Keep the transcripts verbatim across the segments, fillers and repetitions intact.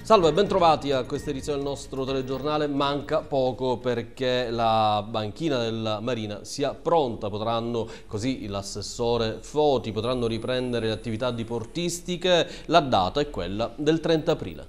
Salve e bentrovati a questa edizione del nostro telegiornale. Manca poco perché la banchina della Marina sia pronta, potranno, così l'assessore Foti, potranno riprendere le attività diportistiche. La data è quella del trenta aprile.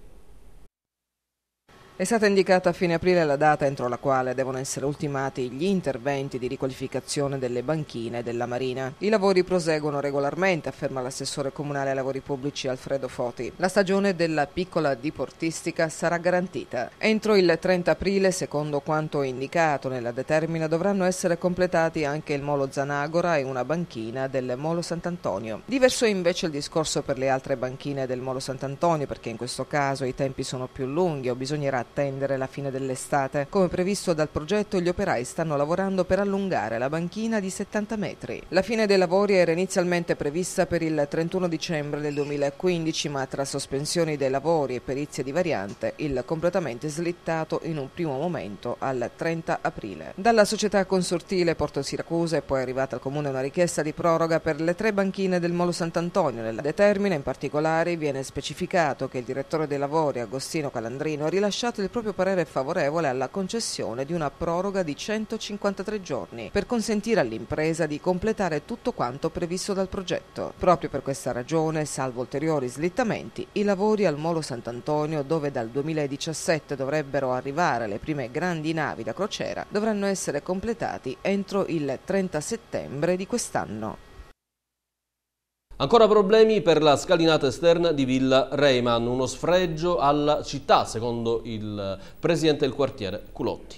È stata indicata a fine aprile la data entro la quale devono essere ultimati gli interventi di riqualificazione delle banchine della Marina. I lavori proseguono regolarmente, afferma l'assessore comunale ai lavori pubblici Alfredo Foti. La stagione della piccola diportistica sarà garantita. Entro il trenta aprile, secondo quanto indicato nella determina, dovranno essere completati anche il Molo Zanagora e una banchina del Molo Sant'Antonio. Diverso è invece il discorso per le altre banchine del Molo Sant'Antonio, perché in questo caso i tempi sono più lunghi o bisognerà attendere la fine dell'estate. Come previsto dal progetto, gli operai stanno lavorando per allungare la banchina di settanta metri. La fine dei lavori era inizialmente prevista per il trentuno dicembre del duemilaquindici, ma tra sospensioni dei lavori e perizie di variante, il completamento è slittato in un primo momento al trenta aprile. Dalla società consortile Porto Siracusa è poi arrivata al Comune una richiesta di proroga per le tre banchine del Molo Sant'Antonio. Nella determina, in particolare, viene specificato che il direttore dei lavori, Agostino Calandrino, ha rilasciato il proprio parere favorevole alla concessione di una proroga di centocinquantatré giorni per consentire all'impresa di completare tutto quanto previsto dal progetto. Proprio per questa ragione, salvo ulteriori slittamenti, i lavori al Molo Sant'Antonio, dove dal duemiladiciassette dovrebbero arrivare le prime grandi navi da crociera, dovranno essere completati entro il trenta settembre di quest'anno. Ancora problemi per la scalinata esterna di Villa Reiman, uno sfregio alla città, secondo il presidente del quartiere Culotti.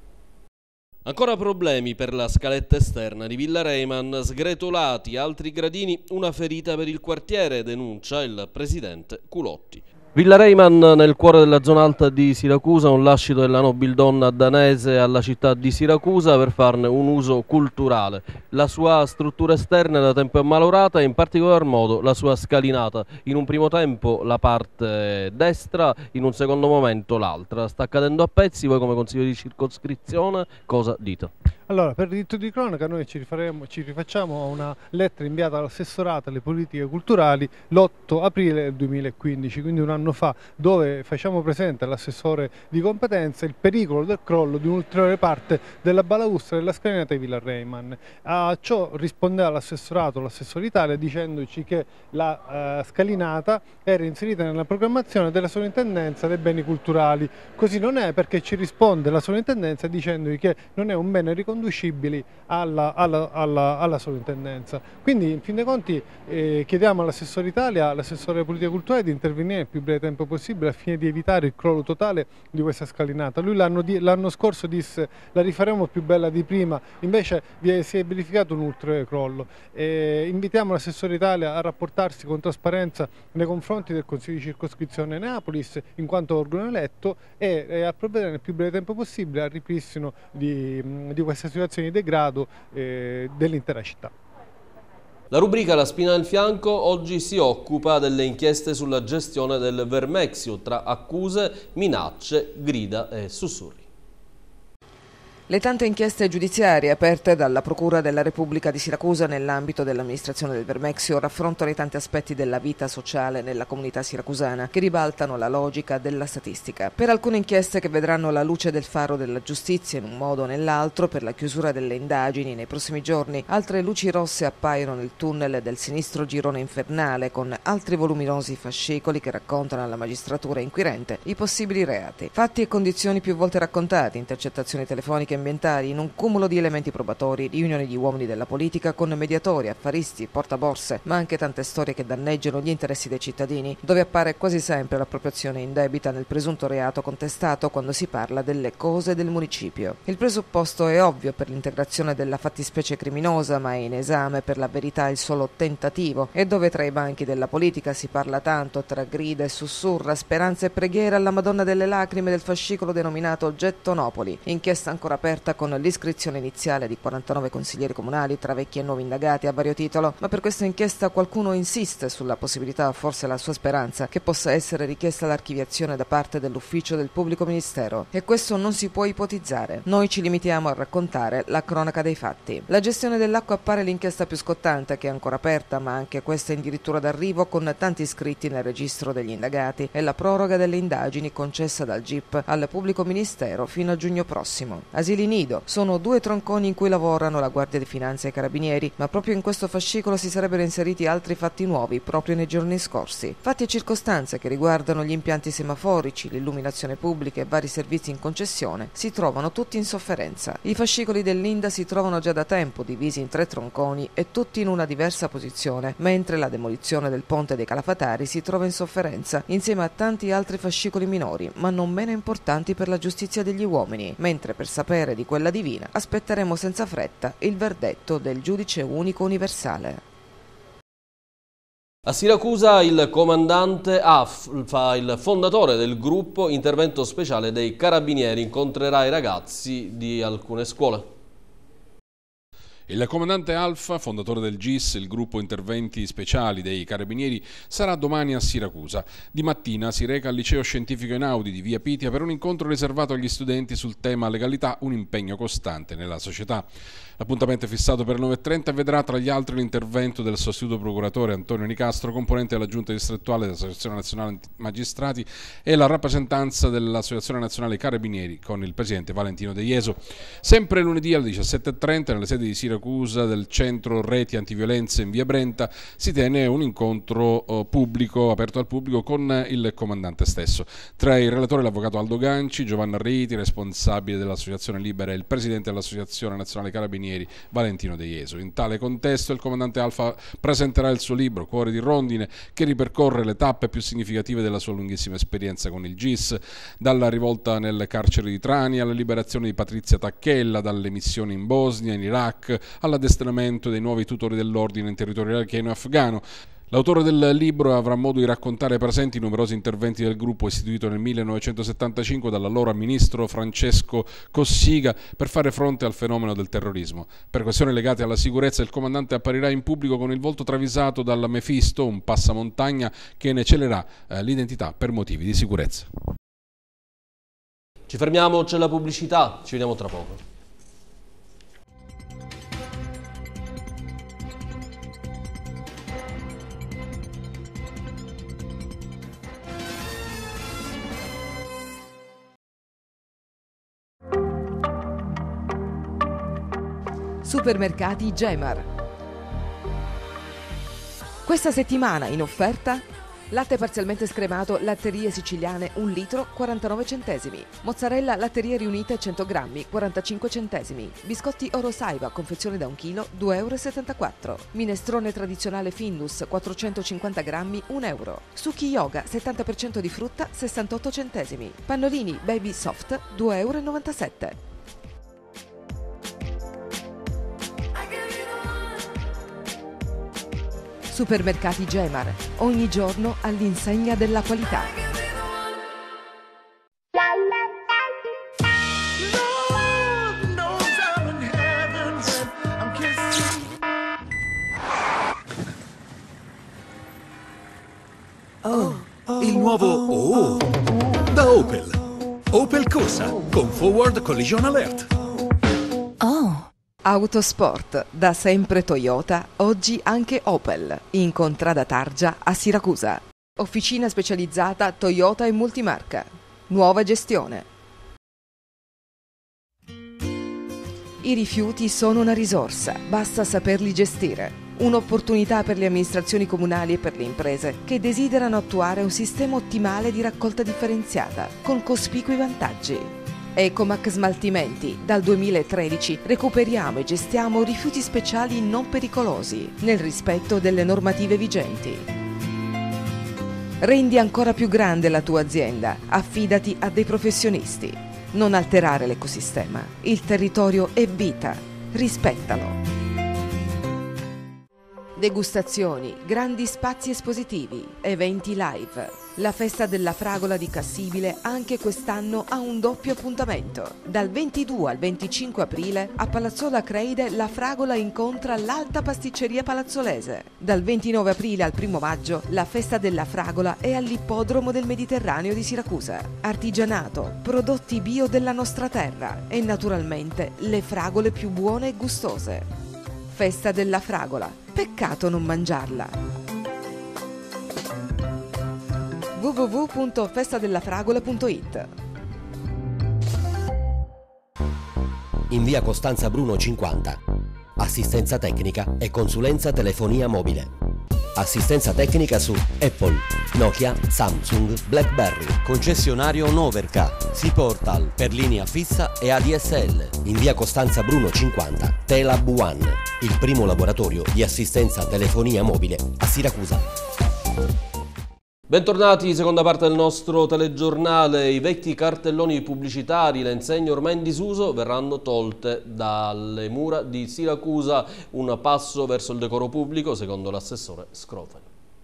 Ancora problemi per la scaletta esterna di Villa Reiman, sgretolati altri gradini, una ferita per il quartiere, denuncia il presidente Culotti. Villa Reiman, nel cuore della zona alta di Siracusa, un lascito della nobildonna danese alla città di Siracusa per farne un uso culturale. La sua struttura esterna da tempo è malorata e in particolar modo la sua scalinata. In un primo tempo la parte destra, in un secondo momento l'altra. Sta cadendo a pezzi. Voi come consiglio di circoscrizione cosa dite? Allora, per diritto di cronaca noi ci, ci rifacciamo a una lettera inviata all'assessorato alle politiche culturali l'otto aprile duemilaquindici, quindi un anno fa, dove facciamo presente all'assessore di competenza il pericolo del crollo di un'ulteriore parte della balaustra della scalinata di Villa Reiman. A ciò rispondeva l'assessorato, l'assessore Italia, dicendoci che la uh, scalinata era inserita nella programmazione della sovrintendenza dei beni culturali. Così non è, perché ci risponde la sovrintendenza dicendoci che non è un bene riconducibile alla, alla, alla, alla sovrintendenza. Quindi in fin dei conti eh, chiediamo all'assessore Italia, all'assessore delle politiche culturali, di intervenire nel più breve tempo possibile al fine di evitare il crollo totale di questa scalinata. Lui l'anno scorso disse la rifaremo più bella di prima, invece vi è, si è verificato un ulteriore crollo. E invitiamo l'assessore Italia a rapportarsi con trasparenza nei confronti del Consiglio di circoscrizione Neapolis in quanto organo eletto e, e a provvedere nel più breve tempo possibile al ripristino di, di questa situazione di degrado eh, dell'intera città. La rubrica La spina nel fianco oggi si occupa delle inchieste sulla gestione del Vermexio, tra accuse, minacce, grida e sussurri. Le tante inchieste giudiziarie aperte dalla Procura della Repubblica di Siracusa nell'ambito dell'amministrazione del Vermexio raffrontano i tanti aspetti della vita sociale nella comunità siracusana che ribaltano la logica della statistica. Per alcune inchieste che vedranno la luce del faro della giustizia in un modo o nell'altro per la chiusura delle indagini nei prossimi giorni, altre luci rosse appaiono nel tunnel del sinistro girone infernale con altri voluminosi fascicoli che raccontano alla magistratura inquirente i possibili reati. Fatti e condizioni più volte raccontati, intercettazioni telefoniche ambientali in un cumulo di elementi probatori, riunioni di uomini della politica con mediatori, affaristi, portaborse, ma anche tante storie che danneggiano gli interessi dei cittadini, dove appare quasi sempre l'appropriazione indebita nel presunto reato contestato quando si parla delle cose del municipio. Il presupposto è ovvio per l'integrazione della fattispecie criminosa, ma è in esame per la verità il solo tentativo, e dove tra i banchi della politica si parla tanto tra grida e sussurra, speranza e preghiera alla Madonna delle Lacrime del fascicolo denominato Gettonopoli, inchiesta ancora aperta aperta con l'iscrizione iniziale di quarantanove consiglieri comunali tra vecchi e nuovi indagati a vario titolo, ma per questa inchiesta qualcuno insiste sulla possibilità, forse la sua speranza, che possa essere richiesta l'archiviazione da parte dell'ufficio del pubblico ministero, e questo non si può ipotizzare. Noi ci limitiamo a raccontare la cronaca dei fatti. La gestione dell'acqua appare l'inchiesta più scottante, che è ancora aperta, ma anche questa addirittura d'arrivo con tanti iscritti nel registro degli indagati, e la proroga delle indagini concessa dal G I P al pubblico ministero fino a giugno prossimo. Asili nido sono due tronconi in cui lavorano la Guardia di Finanza e i Carabinieri, ma proprio in questo fascicolo si sarebbero inseriti altri fatti nuovi proprio nei giorni scorsi. Fatti e circostanze che riguardano gli impianti semaforici, l'illuminazione pubblica e vari servizi in concessione si trovano tutti in sofferenza. I fascicoli dell'I N D A si trovano già da tempo divisi in tre tronconi e tutti in una diversa posizione, mentre la demolizione del ponte dei Calafatari si trova in sofferenza insieme a tanti altri fascicoli minori, ma non meno importanti per la giustizia degli uomini, mentre per sapere di quella divina aspetteremo senza fretta il verdetto del giudice unico universale. A Siracusa il comandante Alfa, il fondatore del gruppo intervento speciale dei Carabinieri, incontrerà i ragazzi di alcune scuole. Il comandante Alfa, fondatore del G I S, il gruppo interventi speciali dei Carabinieri, sarà domani a Siracusa. Di mattina si reca al liceo scientifico Einaudi di via Pitia per un incontro riservato agli studenti sul tema legalità, un impegno costante nella società. L'appuntamento è fissato per le nove e trenta e vedrà tra gli altri l'intervento del sostituto procuratore Antonio Nicastro, componente della giunta distrettuale dell'Associazione Nazionale Magistrati, e la rappresentanza dell'Associazione Nazionale Carabinieri con il presidente Valentino De Ieso. Sempre lunedì alle diciassette e trenta nelle sedi di Siracusa del centro Reti Antiviolenze in via Brenta si tiene un incontro pubblico, aperto al pubblico, con il comandante stesso. Tra i relatori l'avvocato Aldo Ganci, Giovanna Riti, responsabile dell'Associazione Libera, e il presidente dell'Associazione Nazionale Carabinieri Valentino De Ieso. In tale contesto il comandante Alfa presenterà il suo libro Cuore di Rondine, che ripercorre le tappe più significative della sua lunghissima esperienza con il G I S, dalla rivolta nelle carceri di Trani alla liberazione di Patrizia Tacchella, dalle missioni in Bosnia, in Iraq, all'addestramento dei nuovi tutori dell'ordine in territorio iracheno e afghano. L'autore del libro avrà modo di raccontare ai presenti i numerosi interventi del gruppo istituito nel millenovecentosettantacinque dall'allora ministro Francesco Cossiga per fare fronte al fenomeno del terrorismo. Per questioni legate alla sicurezza il comandante apparirà in pubblico con il volto travisato dal Mefisto, un passamontagna che ne celerà eh, l'identità per motivi di sicurezza. Ci fermiamo, c'è la pubblicità, ci vediamo tra poco. Supermercati Gemar. Questa settimana in offerta latte parzialmente scremato Latterie Siciliane un litro quarantanove centesimi, mozzarella Latterie Riunite cento grammi quarantacinque centesimi, biscotti Orosaiva confezione da un chilo due euro e settantaquattro, minestrone tradizionale Findus quattrocentocinquanta grammi un euro, succhi Yoga settanta per cento di frutta sessantotto centesimi, pannolini Baby Soft due euro e novantasette. Supermercati Gemar, ogni giorno all'insegna della qualità. Oh, il nuovo Oh da Opel. Opel Corsa con Forward Collision Alert. Oh. Autosport, da sempre Toyota, oggi anche Opel, in Contrada Targia a Siracusa. Officina specializzata Toyota e multimarca. Nuova gestione. I rifiuti sono una risorsa, basta saperli gestire. Un'opportunità per le amministrazioni comunali e per le imprese che desiderano attuare un sistema ottimale di raccolta differenziata, con cospicui vantaggi. Ecomac Smaltimenti, dal duemilatredici recuperiamo e gestiamo rifiuti speciali non pericolosi, nel rispetto delle normative vigenti. Rendi ancora più grande la tua azienda, affidati a dei professionisti. Non alterare l'ecosistema, il territorio è vita, rispettalo. Degustazioni, grandi spazi espositivi, eventi live. La festa della fragola di Cassibile anche quest'anno ha un doppio appuntamento. Dal ventidue al venticinque aprile a Palazzola Creide la fragola incontra l'Alta Pasticceria Palazzolese. Dal ventinove aprile al primo maggio la festa della fragola è all'Ippodromo del Mediterraneo di Siracusa. Artigianato, prodotti bio della nostra terra e naturalmente le fragole più buone e gustose. Festa della fragola, peccato non mangiarla. w w w punto festa della fragola punto it. In via Costanza Bruno cinquanta. Assistenza tecnica e consulenza telefonia mobile. Assistenza tecnica su Apple, Nokia, Samsung, BlackBerry. Concessionario Noverca, Siportal per linea fissa e A D S L. In via Costanza Bruno cinquanta, Telab One, il primo laboratorio di assistenza telefonia mobile a Siracusa. Bentornati, seconda parte del nostro telegiornale. I vecchi cartelloni pubblicitari, le insegne ormai in disuso, verranno tolte dalle mura di Siracusa, un passo verso il decoro pubblico, secondo l'assessore Scrofen.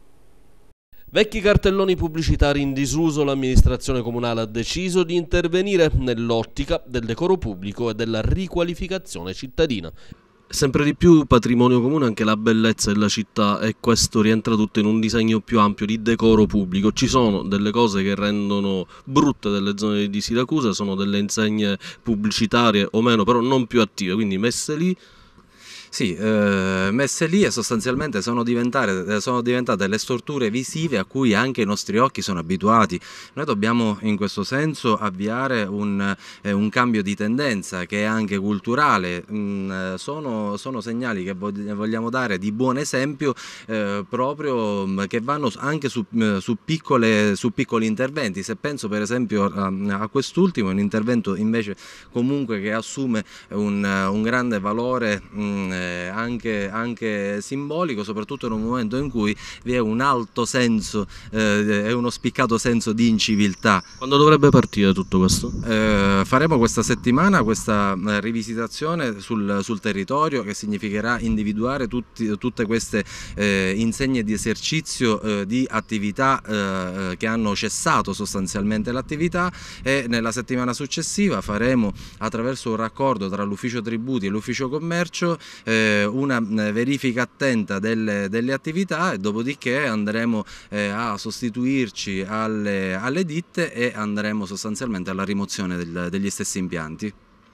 Vecchi cartelloni pubblicitari in disuso, l'amministrazione comunale ha deciso di intervenire nell'ottica del decoro pubblico e della riqualificazione cittadina. Sempre di più patrimonio comune anche la bellezza della città, e questo rientra tutto in un disegno più ampio di decoro pubblico. Ci sono delle cose che rendono brutte delle zone di Siracusa, sono delle insegne pubblicitarie o meno, però non più attive, quindi messe lì. Sì, eh, messe lì e sostanzialmente sono diventate, sono diventate le storture visive a cui anche i nostri occhi sono abituati. Noi dobbiamo in questo senso avviare un, eh, un cambio di tendenza che è anche culturale. Mm, sono, sono segnali che vogliamo dare di buon esempio, eh, proprio che vanno anche su, su, piccole, su piccoli interventi. Se penso per esempio a, a quest'ultimo, un intervento invece comunque che assume un, un grande valore mm, Anche, anche simbolico, soprattutto in un momento in cui vi è un alto senso eh, e uno spiccato senso di inciviltà. Quando dovrebbe partire tutto questo? Eh, faremo questa settimana questa eh, rivisitazione sul, sul territorio, che significherà individuare tutti, tutte queste eh, insegne di esercizio eh, di attività eh, che hanno cessato sostanzialmente l'attività, e nella settimana successiva faremo, attraverso un raccordo tra l'ufficio tributi e l'ufficio commercio, una verifica attenta delle, delle attività, e dopodiché andremo eh, a sostituirci alle, alle ditte e andremo sostanzialmente alla rimozione del, degli stessi impianti.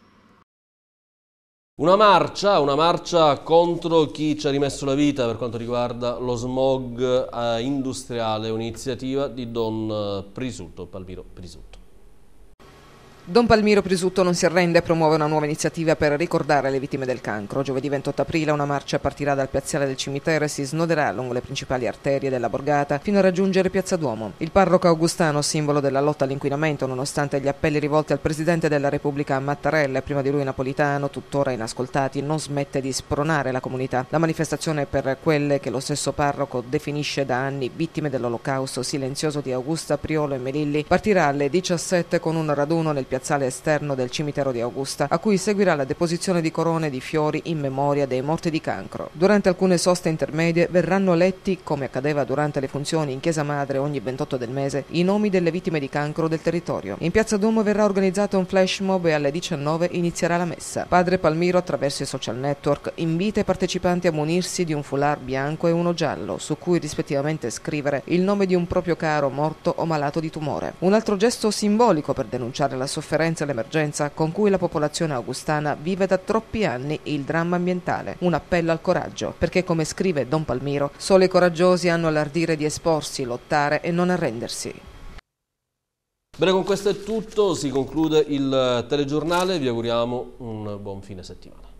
Una marcia, una marcia contro chi ci ha rimesso la vita per quanto riguarda lo smog eh, industriale, un'iniziativa di Don Prisutto, Palmiro Prisutto. Don Palmiro Prisutto non si arrende e promuove una nuova iniziativa per ricordare le vittime del cancro. Giovedì ventotto aprile una marcia partirà dal piazzale del cimitero e si snoderà lungo le principali arterie della borgata fino a raggiungere Piazza Duomo. Il parroco augustano, simbolo della lotta all'inquinamento, nonostante gli appelli rivolti al Presidente della Repubblica Mattarella e prima di lui Napolitano, tuttora inascoltati, non smette di spronare la comunità. La manifestazione è per quelle che lo stesso parroco definisce da anni vittime dell'olocausto silenzioso di Augusta, Priolo e Melilli. Partirà alle diciassette con un raduno nel piazzale esterno del cimitero di Augusta, a cui seguirà la deposizione di corone di fiori in memoria dei morti di cancro. Durante alcune soste intermedie verranno letti, come accadeva durante le funzioni in Chiesa Madre ogni ventotto del mese, i nomi delle vittime di cancro del territorio. In Piazza Duomo verrà organizzato un flash mob e alle diciannove inizierà la messa. Padre Palmiro, attraverso i social network, invita i partecipanti a munirsi di un foulard bianco e uno giallo, su cui rispettivamente scrivere il nome di un proprio caro morto o malato di tumore. Un altro gesto simbolico per denunciare la sofferenza e l'emergenza con cui la popolazione augustana vive da troppi anni il dramma ambientale. Un appello al coraggio, perché come scrive Don Palmiro, solo i coraggiosi hanno l'ardire di esporsi, lottare e non arrendersi. Bene, con questo è tutto, si conclude il telegiornale, vi auguriamo un buon fine settimana.